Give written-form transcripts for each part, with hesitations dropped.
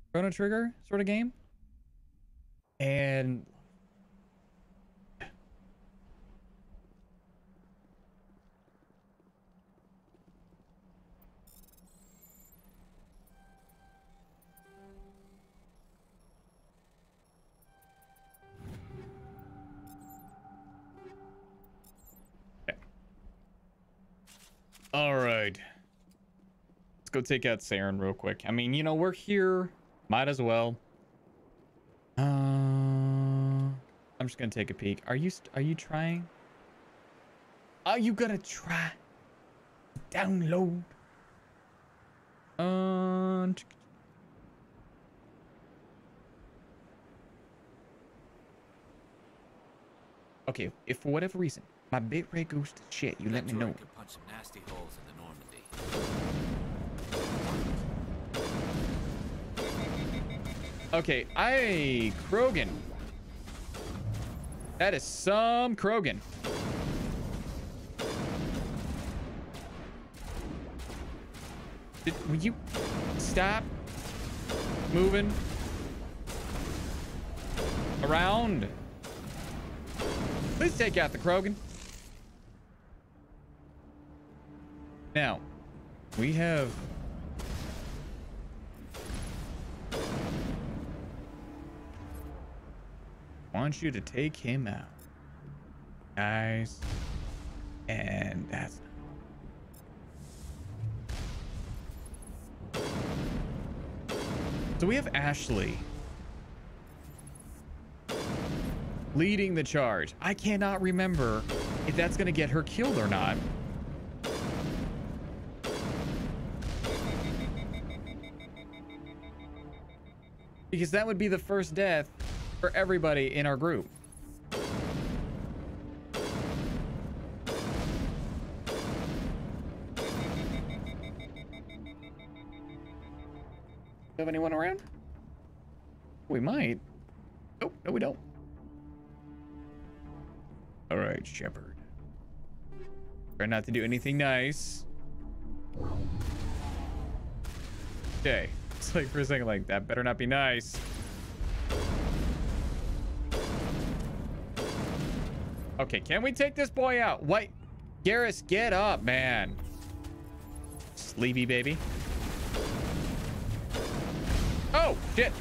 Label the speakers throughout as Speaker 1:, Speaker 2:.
Speaker 1: Chrono Trigger sort of game. And okay. All right. Let's go take out Saren real quick. I mean, you know, we're here. Might as well. I'm just gonna take a peek. Are you trying? Are you gonna try? Download. Okay, if for whatever reason my bitrate goes to shit, you let me know.
Speaker 2: Punch some nasty holes in the Normandy.
Speaker 1: Okay, Krogan. That is some Krogan. Will you stop moving around? Please take out the Krogan. Now, we have... want you to take him out, guys. And that's... so we have Ashley leading the charge. I cannot remember if that's going to get her killed or not. Because that would be the first death for everybody in our group. Have anyone around? We might. Nope, no, we don't. All right, Shepard. Try not to do anything nice. Okay. It's like for a second, like, that better not be nice. Okay, can we take this boy out? What? Garrus, get up, man. Sleepy baby. Oh, shit.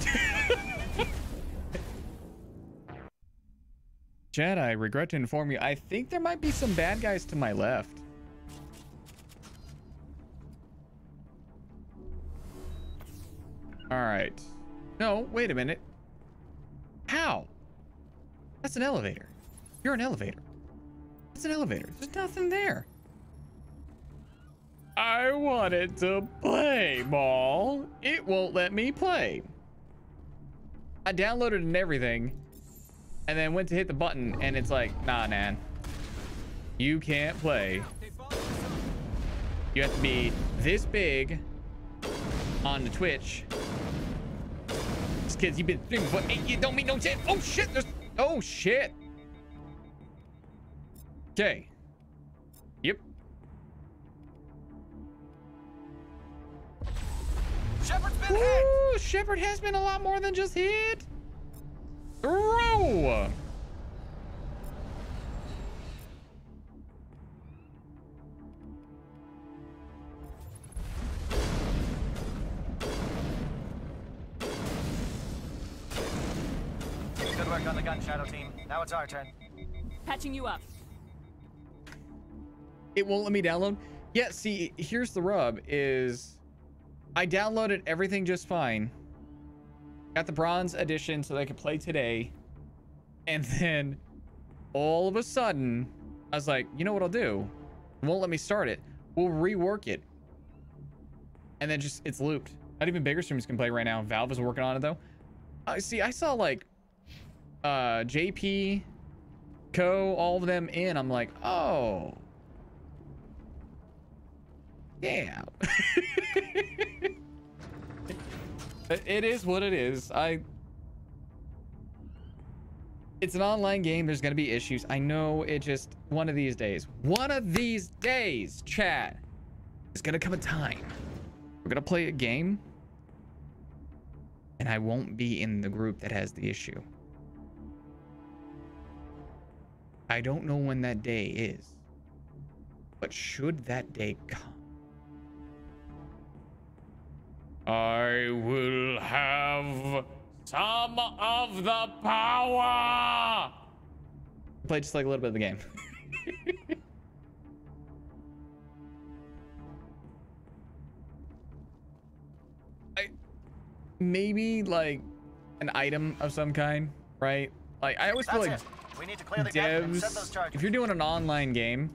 Speaker 1: Chad, I regret to inform you, I think there might be some bad guys to my left. All right. No, wait a minute. How? That's an elevator. You're an elevator. It's an elevator. There's nothing there. I wanted to play, Maul. It won't let me play. I downloaded and everything, and then went to hit the button, and it's like, nah, man. You can't play. You have to be this big on the Twitch. These kids, you've been streaming for 8 years, don't mean no shit. Oh, shit. There's... oh, shit. Okay. Yep.
Speaker 2: Shepard's been hit.
Speaker 1: Ooh, Shepard has been a lot more than just hit. Throw.
Speaker 3: Good work on the gun, Shadow Team. Now it's our turn.
Speaker 4: Patching you up.
Speaker 1: It won't let me download. Yeah, see, here's the rub is I downloaded everything just fine. Got the bronze edition so that I could play today. And then all of a sudden, I was like, you know what I'll do? It won't let me start it. We'll rework it. And then just, it's looped. Not even bigger streamers can play right now. Valve is working on it though. See, I saw like JP, Co, all of them in. I'm like, oh. Yeah. It is what it is. It's an online game. There's going to be issues. I know. It just one of these days, chat, there's going to come a time we're going to play a game And I won't be in the group that has the issue. I don't know when that day is. But should that day come, I will have some of the power. Play just like a little bit of the game. Maybe like an item of some kind, right? Like I always feel like
Speaker 3: We need to clear the deck and set those
Speaker 1: devs,
Speaker 3: charges.
Speaker 1: if you're doing an online game,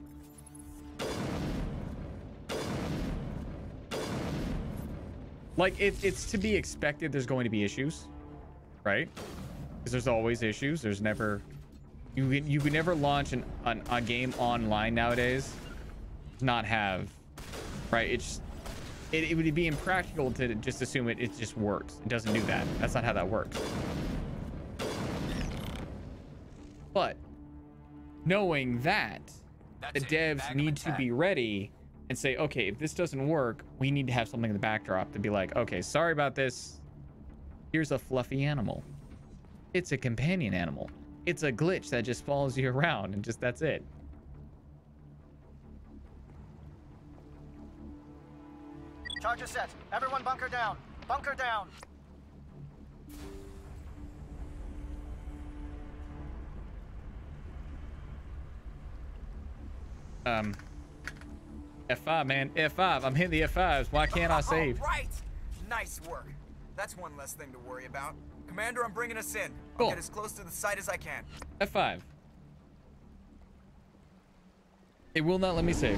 Speaker 1: like it's to be expected there's going to be issues, right? Because there's always issues. There's never, you could never launch a game online nowadays not have, right? It would be impractical to just assume it just works. It doesn't do that. That's not how that works. But knowing that, the devs need to be ready and say, okay, if this doesn't work, we need to have something in the backdrop to be like, okay, sorry about this. Here's a fluffy animal. It's a companion animal. It's a glitch that just follows you around and just that's it.
Speaker 3: Charges set. Everyone bunker down. Bunker down.
Speaker 1: F5, man. F5. I'm hitting the F5s. Why can't I save?
Speaker 5: All right. Nice work. That's one less thing to worry about. Commander, I'm bringing us in.
Speaker 1: Cool.
Speaker 5: I'll get as close to the site as I can.
Speaker 1: F5. It will not let me save.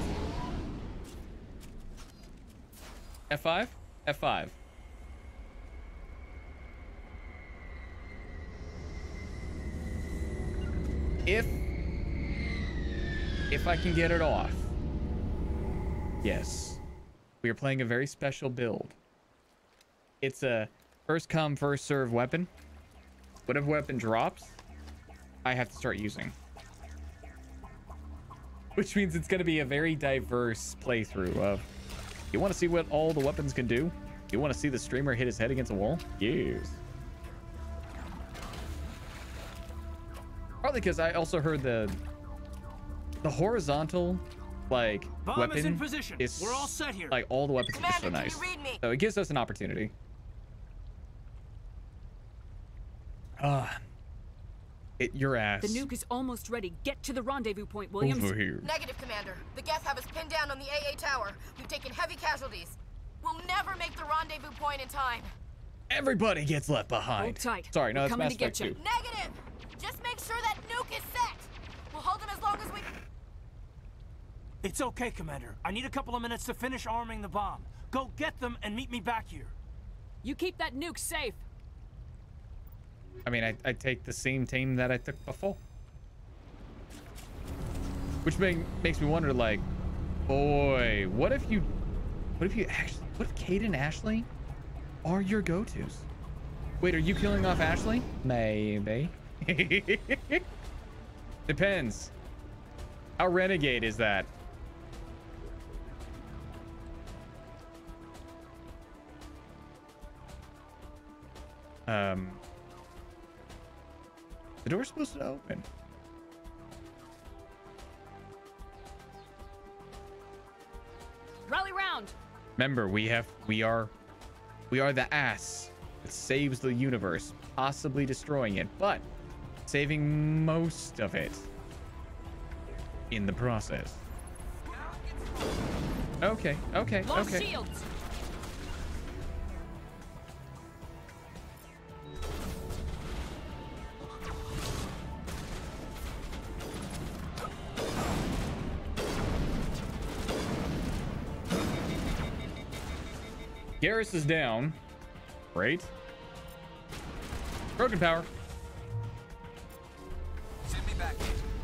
Speaker 1: F5? F5. If I can get it off. Yes. We are playing a very special build. It's a first come, first serve weapon. Whatever weapon drops, I have to start using. Which means it's going to be a very diverse playthrough of, you want to see what all the weapons can do? You want to see the streamer hit his head against a wall? Yes. Probably because I also heard the horizontal like
Speaker 6: Bomb
Speaker 1: weapon
Speaker 6: is in position.
Speaker 1: is
Speaker 6: We're all set here.
Speaker 1: like all the weapons are just so
Speaker 7: Commander,
Speaker 1: nice.
Speaker 7: can you read me?
Speaker 1: So it gives us an opportunity. Your ass.
Speaker 4: The nuke is almost ready. Get to the rendezvous point, Williams.
Speaker 1: Over here.
Speaker 7: Negative, Commander. The Geth have us pinned down on the AA tower. We've taken heavy casualties. We'll never make the rendezvous point in time.
Speaker 1: Everybody gets left behind.
Speaker 4: Hold tight.
Speaker 1: Sorry, no,
Speaker 4: We're
Speaker 1: that's
Speaker 4: coming
Speaker 1: Mass
Speaker 4: to get
Speaker 1: Effect 2.
Speaker 4: you.
Speaker 7: Negative! Just make sure that nuke is set. We'll hold them as long as we...
Speaker 6: It's okay, Commander. I need a couple of minutes to finish arming the bomb. Go get them and meet me back here.
Speaker 4: You keep that nuke safe.
Speaker 1: I mean, I take the same team that I took before. Which makes me wonder, like, boy, what if Cade and Ashley are your go-tos? Wait, are you killing off Ashley? Maybe. Depends. How renegade is that? The door's supposed to open.
Speaker 4: Rally round.
Speaker 1: Remember, we are the ass that saves the universe, possibly destroying it, but saving most of it in the process. Okay.
Speaker 4: Launch shields.
Speaker 1: Garrus is down. Great. Broken power.
Speaker 5: Send me back.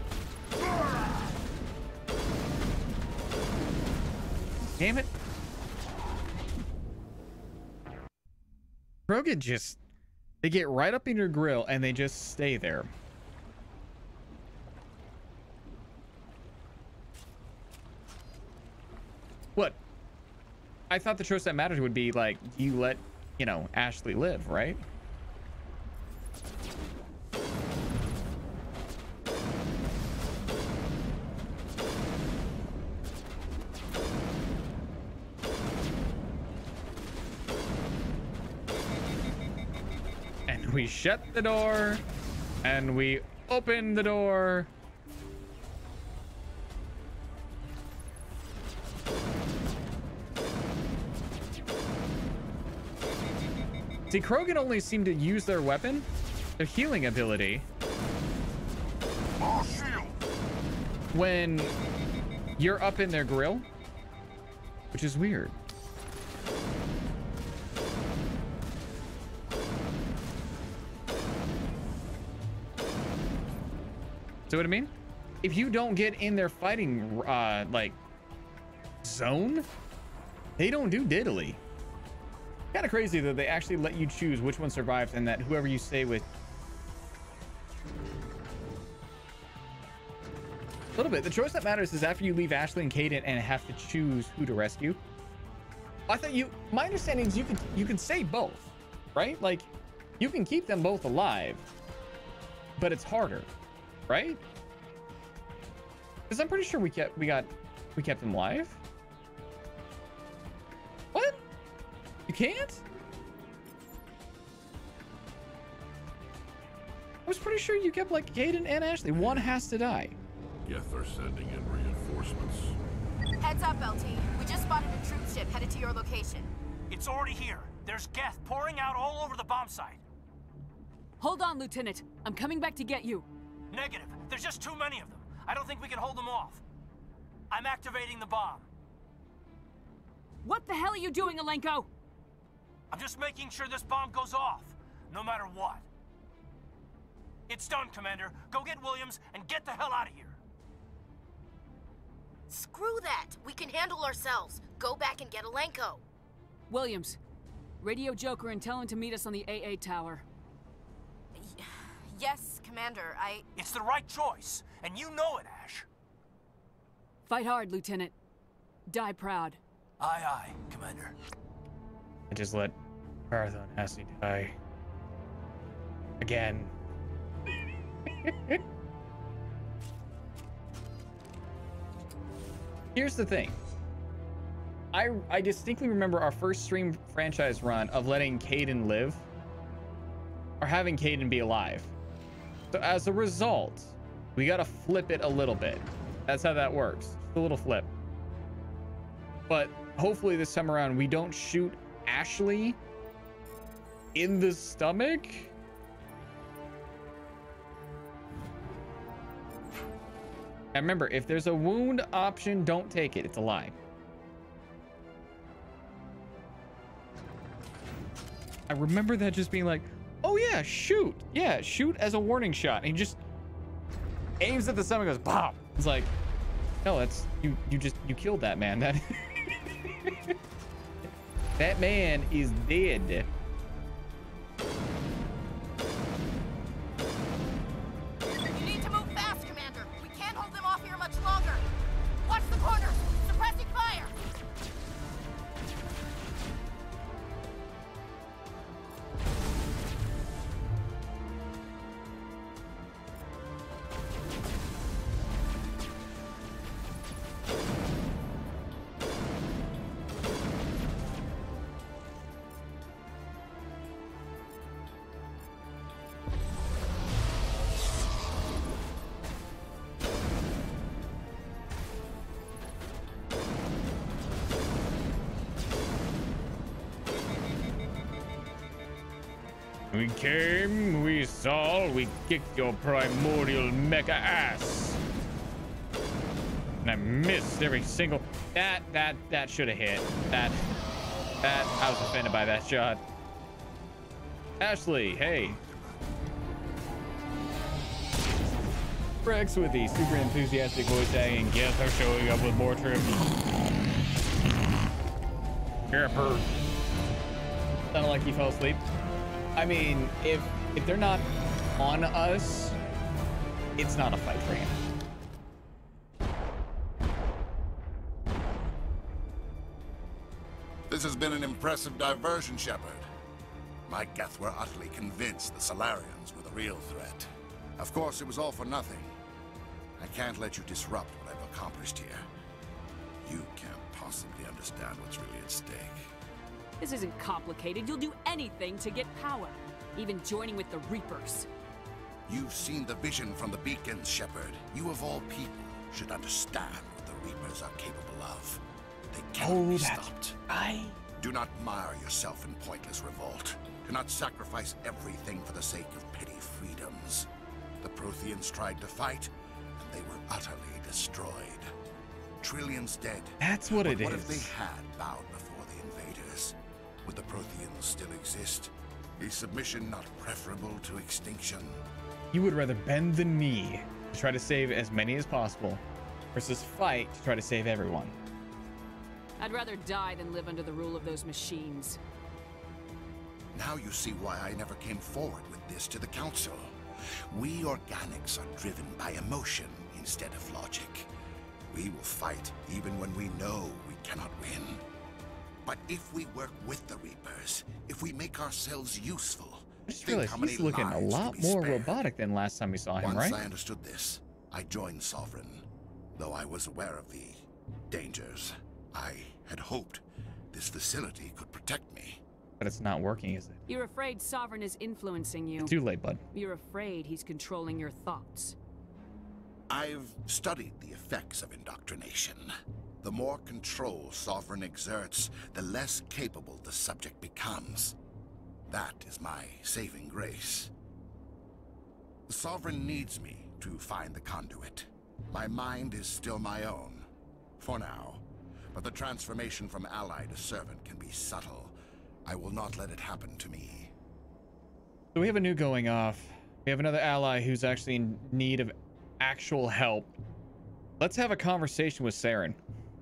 Speaker 1: Damn it. Krogan just, they get right up in your grill and they just stay there. What? I thought the choice that mattered would be like, you let, Ashley live, right? And we shut the door, and we open the door. See, Krogan only seem to use their weapon, their healing ability, when you're up in their grill, which is weird. See what I mean? If you don't get in their fighting like zone, they don't do diddly. Kind of crazy that they actually let you choose which one survives and that whoever you stay with. A little bit. The choice that matters is after you leave Ashley and Kaidan and have to choose who to rescue. I thought my understanding is you can save both, right? Like you can keep them both alive, but it's harder, right? Because I'm pretty sure we kept them alive. What? You can't? I was pretty sure you kept like Kaidan and Ashley. One has to die.
Speaker 8: Geth are sending in reinforcements.
Speaker 7: Heads up, LT. We just spotted a troop ship headed to your location.
Speaker 6: It's already here. There's Geth pouring out all over the bomb site.
Speaker 4: Hold on, Lieutenant. I'm coming back to get you.
Speaker 6: Negative. There's just too many of them. I don't think we can hold them off. I'm activating the bomb.
Speaker 4: What the hell are you doing, Alenko?
Speaker 6: I'm just making sure this bomb goes off, no matter what. It's done, Commander. Go get Williams and get the hell out of here.
Speaker 7: Screw that. We can handle ourselves. Go back and get Alenko.
Speaker 4: Williams, radio Joker and tell him to meet us on the AA tower.
Speaker 7: Yes, Commander.
Speaker 6: It's the right choice, and you know it, Ash.
Speaker 4: Fight hard, Lieutenant. Die proud.
Speaker 6: Aye, aye, Commander.
Speaker 1: I just let Marathon Hasty die. Again. Here's the thing. I distinctly remember our first stream franchise run of letting Kaidan live, or having Kaidan be alive. So as a result, we gotta flip it a little bit. That's how that works. Just a little flip. But hopefully this time around we don't shoot Ashley in the stomach. And remember, if there's a wound option, don't take it. It's a lie. I remember that just being like, oh yeah, shoot. Yeah, shoot as a warning shot. And he just aims at the stomach and goes, pop. It's like, no, that's, you killed that man. That, that man is dead.
Speaker 7: You need to move fast, Commander. We can't hold them off here much longer. Watch the corners. Suppressing fire.
Speaker 1: We came, we saw, we kicked your primordial mecha ass. And I missed every single, that should have hit. That, I was offended by that shot. Ashley, hey. Rex with the super enthusiastic voice acting. Geth are showing up with more trips. Sounded like he fell asleep. I mean, if they're not on us, it's not a fight for him.
Speaker 8: This has been an impressive diversion, Shepard.
Speaker 9: My Geth were utterly convinced the Solarians were the real threat. Of course, it was all for nothing. I can't let you disrupt what I've accomplished here. You can't possibly understand what's really at stake.
Speaker 4: This isn't complicated. You'll do anything to get power, even joining with the Reapers.
Speaker 9: You've seen the vision from the beacons, Shepard. You of all people should understand what the Reapers are capable of. They cannot be stopped. Do not mire yourself in pointless revolt. Do not sacrifice everything for the sake of petty freedoms. The Protheans tried to fight, and they were utterly destroyed. Trillions dead.
Speaker 1: That's what it
Speaker 9: What
Speaker 1: is.
Speaker 9: if they had bowed before the invaders? Would the Protheans still exist? Is submission not preferable to extinction?
Speaker 1: You would rather bend the knee to try to save as many as possible versus fight to try to save everyone.
Speaker 4: I'd rather die than live under the rule of those machines.
Speaker 9: Now you see why I never came forward with this to the Council. We organics are driven by emotion instead of logic. We will fight even when we know we cannot win. But if we work with the Reapers, if we make ourselves useful,
Speaker 1: I just
Speaker 9: think
Speaker 1: realized
Speaker 9: how many
Speaker 1: he's looking a
Speaker 9: lives
Speaker 1: lot
Speaker 9: could be
Speaker 1: more
Speaker 9: spared.
Speaker 1: robotic than last time we saw him,
Speaker 9: Once
Speaker 1: right?
Speaker 9: I understood this, I joined Sovereign. Though I was aware of the dangers, I had hoped this facility could protect me.
Speaker 1: But it's not working, is it?
Speaker 4: You're afraid Sovereign is influencing you.
Speaker 1: Too late, bud.
Speaker 4: You're afraid he's controlling your thoughts.
Speaker 9: I've studied the effects of indoctrination. The more control Sovereign exerts, the less capable the subject becomes. That is my saving grace. Sovereign needs me to find the conduit. My mind is still my own, for now. But the transformation from ally to servant can be subtle. I will not let it happen to me.
Speaker 1: So we have a new going off. We have another ally who's actually in need of actual help. Let's have a conversation with Saren.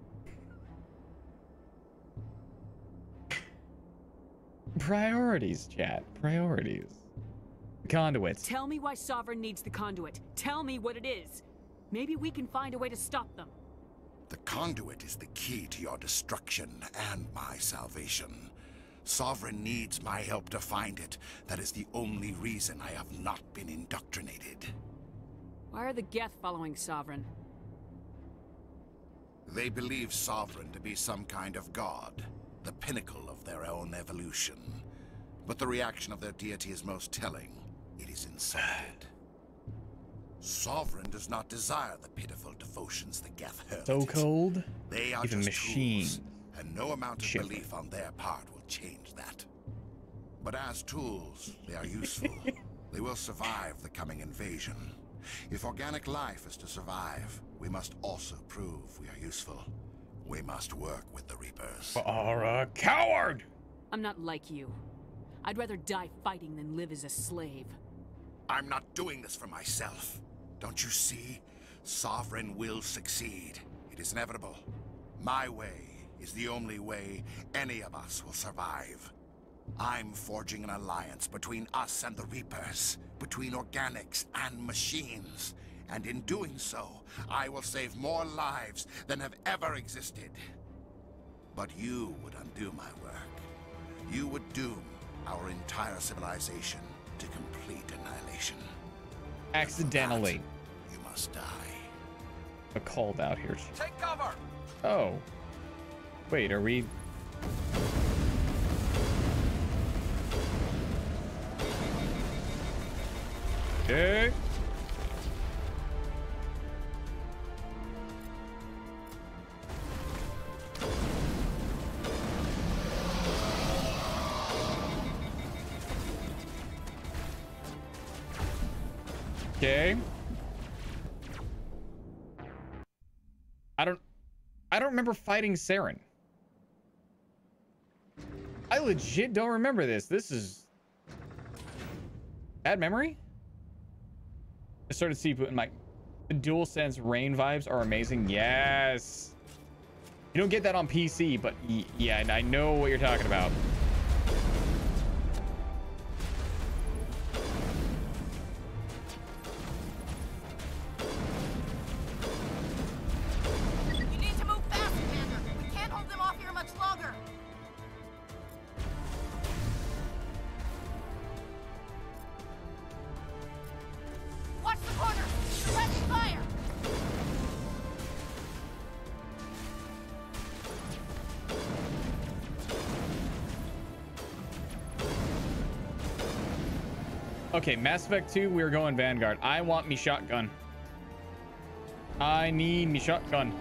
Speaker 1: Priorities, chat. Priorities. Conduits.
Speaker 4: Tell me why Sovereign needs the conduit. Tell me what it is. Maybe we can find a way to stop them.
Speaker 9: The conduit is the key to your destruction and my salvation. Sovereign needs my help to find it. That is the only reason I have not been indoctrinated.
Speaker 4: Why are the Geth following Sovereign?
Speaker 9: They believe Sovereign to be some kind of god, the pinnacle of their own evolution. But the reaction of their deity is most telling. It is insulted. Sovereign does not desire the pitiful devotions the Geth hurl.
Speaker 1: So cold.
Speaker 9: They are
Speaker 1: Even
Speaker 9: just
Speaker 1: machines.
Speaker 9: tools, and no amount of
Speaker 1: Shiver.
Speaker 9: belief on their part will change that. But as tools, they are useful. They will survive the coming invasion. If organic life is to survive, we must also prove we are useful. We must work with the Reapers.
Speaker 1: Are a coward.
Speaker 4: I'm not like you. I'd rather die fighting than live as a slave.
Speaker 9: I'm not doing this for myself. Don't you see? Sovereign will succeed. It is inevitable. My way is the only way any of us will survive. I'm forging an alliance between us and the Reapers, between organics and machines. And in doing so, I will save more lives than have ever existed. But you would undo my work. You would doom our entire civilization to complete annihilation.
Speaker 1: Accidentally.
Speaker 9: You must die.
Speaker 1: A called out here.
Speaker 5: Take cover!
Speaker 1: Oh. Wait, are we... Okay. Okay. I don't remember fighting Saren. I legit don't remember this. This is bad memory. I started to see my DualSense rain vibes are amazing. Yes. You don't get that on PC, but yeah, and I know what you're talking about.
Speaker 7: You need to move fast, Commander. We can't hold them off here much longer.
Speaker 1: Okay, Mass Effect 2, we're going Vanguard. I want me shotgun. I need me shotgun.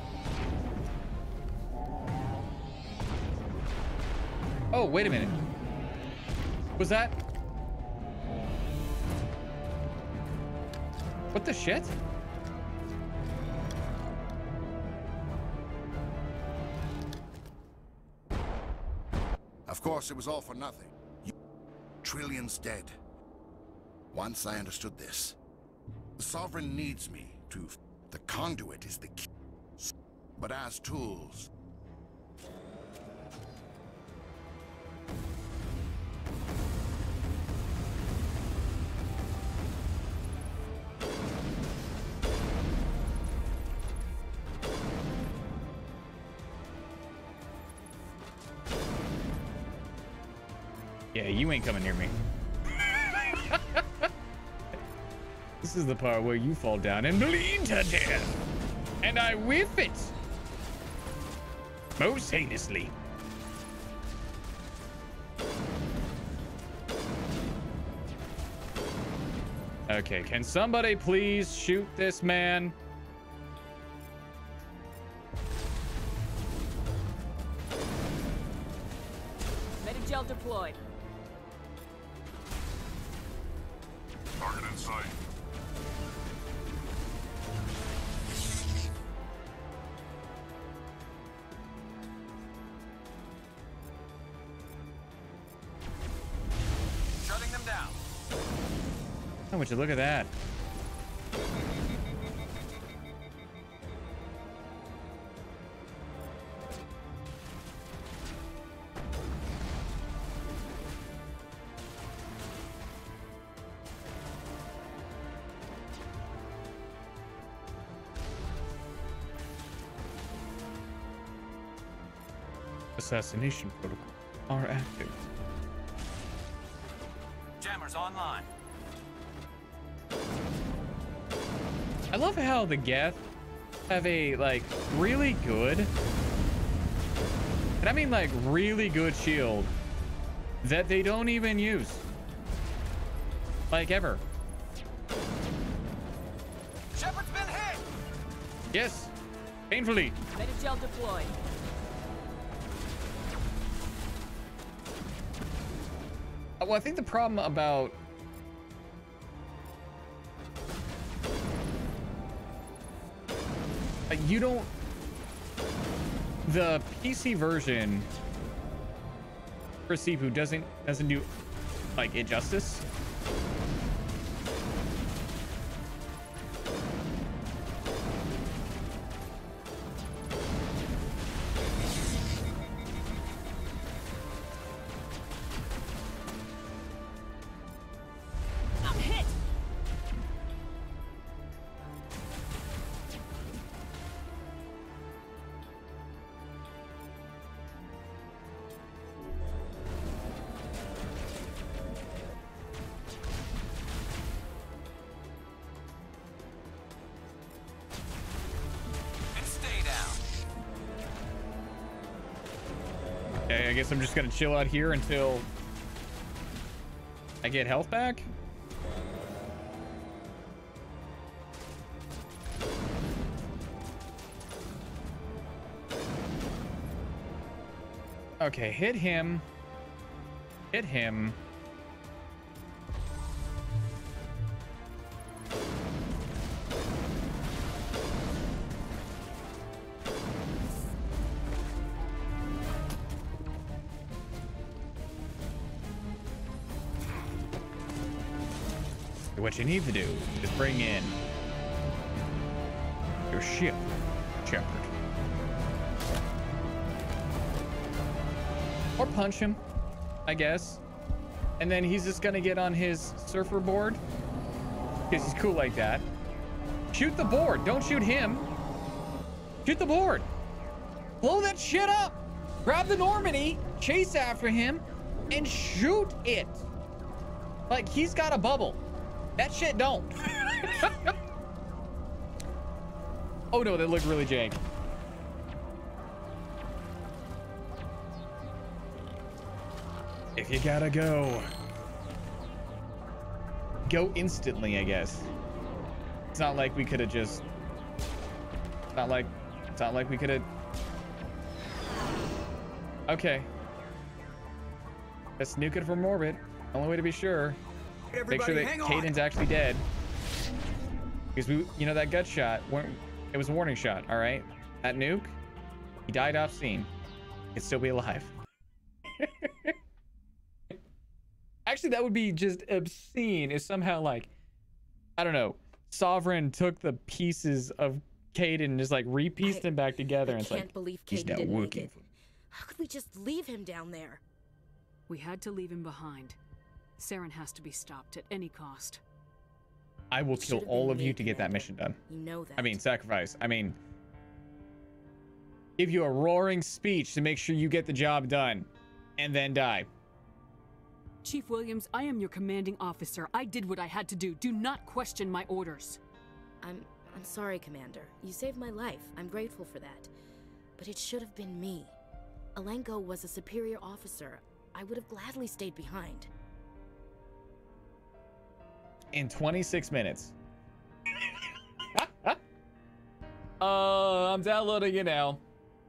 Speaker 1: Oh, wait a minute. Was that? What the shit?
Speaker 9: Of course, it was all for nothing. Trillions dead. Once I understood this, the Sovereign needs me to... The conduit is the key. But as tools...
Speaker 1: Yeah, you ain't coming near me. This is the part where you fall down and bleed to death. And I whiff it. Most heinously. Okay, can somebody please shoot this man?
Speaker 4: Medigel deployed.
Speaker 8: Target in sight.
Speaker 5: Shutting them down.
Speaker 1: Oh, would you look at that? Assassination protocol are active.
Speaker 6: Jammers online.
Speaker 1: I love how the Geth have a like really good, and I mean like really good shield that they don't even use, like ever.
Speaker 5: Shepard's been hit!
Speaker 1: Yes, painfully.
Speaker 4: Medigel deployed.
Speaker 1: Well, I think the problem about you don't, the PC version for Sifu doesn't do like it justice.
Speaker 4: I'm hit.
Speaker 5: And stay down.
Speaker 1: Okay, I guess I'm just gonna chill out here until I get health back. Okay, hit him. Hit him. What you need to do is bring in your ship, Shepard. Or punch him, I guess. And then he's just gonna get on his surfer board. Because he's cool like that. Shoot the board, don't shoot him. Shoot the board. Blow that shit up. Grab the Normandy, chase after him, and shoot it. Like he's got a bubble. That shit don't. Oh no, that looked really jank. If you gotta go. go instantly, I guess. It's not like we could have just... It's not like we could have... Okay. Let's nuke it from orbit. Only way to be sure. Make sure that Kaidan's actually dead. Because we, you know, that gut shot, it was a warning shot, all right? That nuke, he died off scene. He'd still be alive. Actually, that would be just obscene if somehow, like, I don't know, Sovereign took the pieces of Kaidan and just, like, re-pieced them back together. And it's like,
Speaker 7: believe
Speaker 1: he's
Speaker 7: Kaidan
Speaker 1: not
Speaker 7: didn't make
Speaker 1: working
Speaker 7: it. How could we just leave him down there?
Speaker 4: We had to leave him behind. Saren has to be stopped at any cost.
Speaker 1: I will kill
Speaker 7: Should've
Speaker 1: all
Speaker 7: been
Speaker 1: of
Speaker 7: me,
Speaker 1: you to get that
Speaker 7: Commander.
Speaker 1: mission done.
Speaker 7: You know that.
Speaker 1: I mean, sacrifice. I mean, give you a roaring speech to make sure you get the job done, and then die.
Speaker 4: Chief Williams, I am your commanding officer. I did what I had to do. Do not question my orders.
Speaker 7: I'm sorry, Commander. You saved my life. I'm grateful for that. But it should have been me. Alenko was a superior officer. I would have gladly stayed behind.
Speaker 1: In 26 minutes. I'm downloading it now.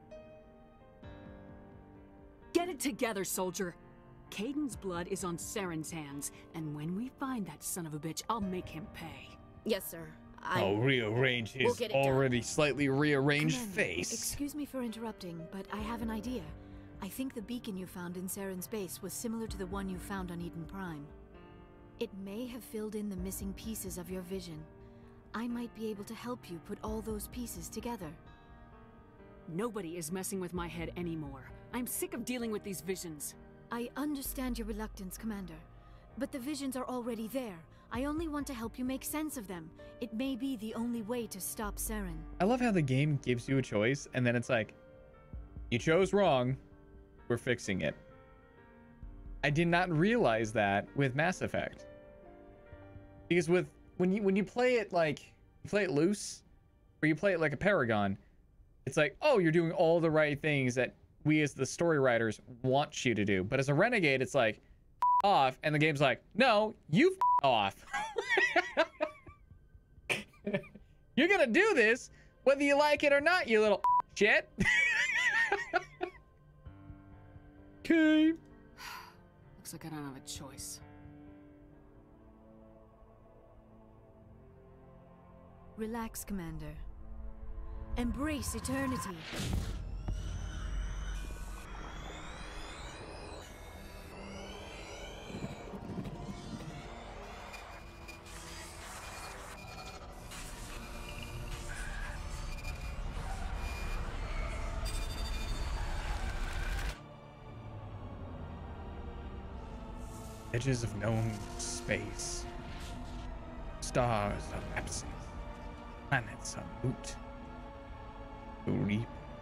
Speaker 4: Get it together, soldier. Kaidan's blood is on Saren's hands, and when we find that son of a bitch, I'll make him pay.
Speaker 7: Yes, sir.
Speaker 1: I'll rearrange his
Speaker 7: get it done.
Speaker 1: already slightly rearranged
Speaker 10: Commander,
Speaker 1: face.
Speaker 10: Excuse me for interrupting, but I have an idea. I think the beacon you found in Saren's base was similar to the one you found on Eden Prime. It may have filled in the missing pieces of your vision. I might be able to help you put all those pieces together.
Speaker 4: Nobody is messing with my head anymore. I'm sick of dealing with these visions.
Speaker 10: I understand your reluctance, Commander, but the visions are already there. I only want to help you make sense of them. It may be the only way to stop Saren.
Speaker 1: I love how the game gives you a choice, and then it's like, you chose wrong, we're fixing it. I did not realize that with Mass Effect. Because when you play it like, you play it loose, or you play it like a Paragon, it's like, oh, you're doing all the right things that we as the story writers want you to do. But as a Renegade, it's like, off, and the game's like, no, you off. You're gonna do this whether you like it or not, you little shit. Okay.
Speaker 4: Looks like I don't have a choice.
Speaker 10: Relax, Commander. Embrace eternity.
Speaker 1: Edges of known space. Stars of absence. Planets of boot. To reap.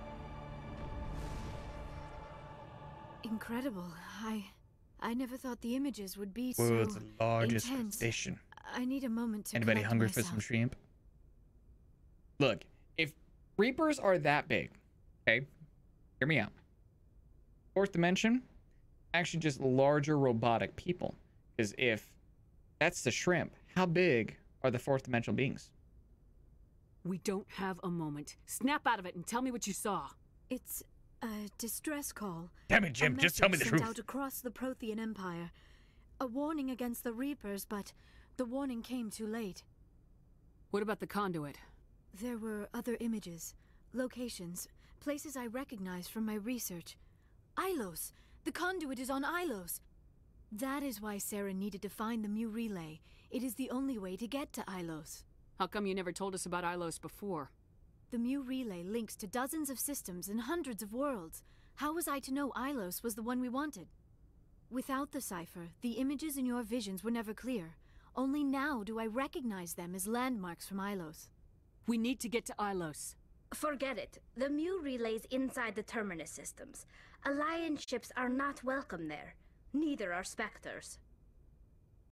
Speaker 10: Incredible. I never thought the images would be
Speaker 1: World's
Speaker 10: so
Speaker 1: largest
Speaker 10: intense.
Speaker 1: station.
Speaker 10: I need a moment to
Speaker 1: Anybody
Speaker 10: collect
Speaker 1: hungry for
Speaker 10: myself.
Speaker 1: some shrimp? Look, if Reapers are that big, okay, hear me out. Fourth dimension, actually just larger robotic people. Because if that's the shrimp, how big are the fourth dimensional beings?
Speaker 4: We don't have a moment. Snap out of it and tell me what you saw.
Speaker 10: It's a distress call.
Speaker 1: Damn it, Jim,
Speaker 10: A
Speaker 1: just tell me the
Speaker 10: message
Speaker 1: truth.
Speaker 10: sent out across the Prothean Empire. A warning against the Reapers, but the warning came too late.
Speaker 4: What about the conduit?
Speaker 10: There were other images, locations, places I recognized from my research. Ilos! The conduit is on Ilos! That is why Saren needed to find the Mu Relay. It is the only way to get to Ilos.
Speaker 4: How come you never told us about Ilos before?
Speaker 10: The Mu Relay links to dozens of systems and hundreds of worlds. How was I to know Ilos was the one we wanted? Without the cipher, the images in your visions were never clear. Only now do I recognize them as landmarks from Ilos.
Speaker 4: We need to get to Ilos.
Speaker 11: Forget it. The Mu Relay's inside the Terminus systems. Alliance ships are not welcome there. Neither are Spectres.